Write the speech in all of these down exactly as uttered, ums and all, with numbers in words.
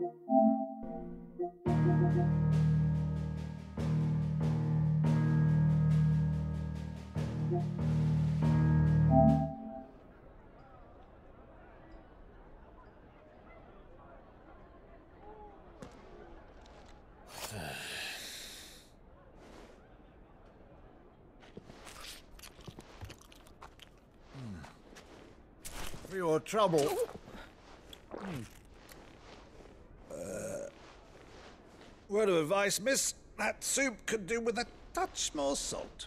For your trouble. Hmm. Uh, word of advice, miss. That soup could do with a touch more salt.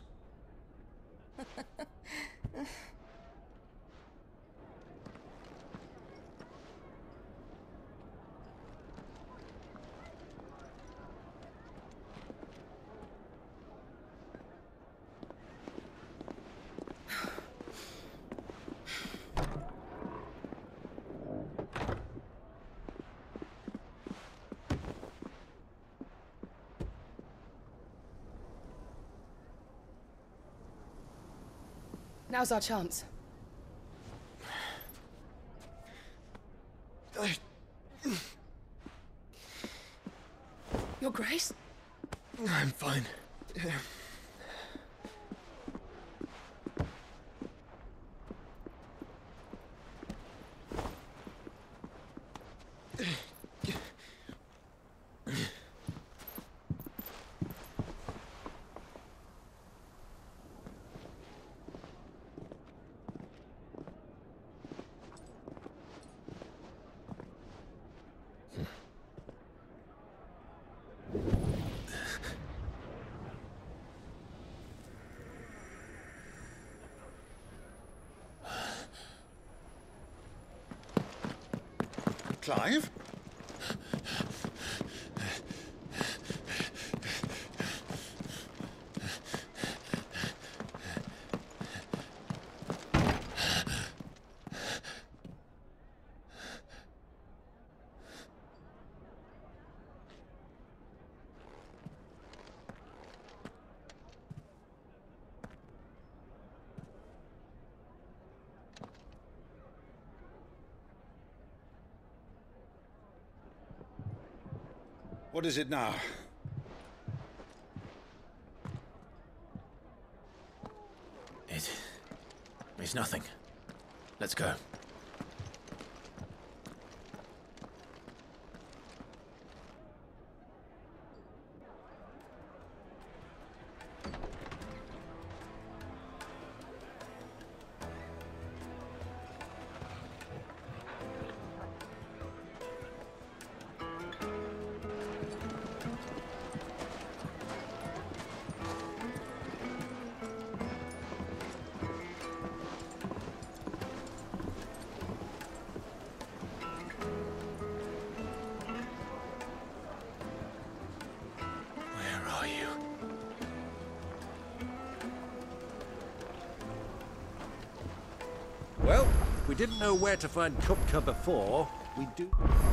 Now's our chance. Your Grace? I'm fine. Clive? What is it now? It... It's nothing. Let's go. Well, we didn't know where to find Kupka before. We do...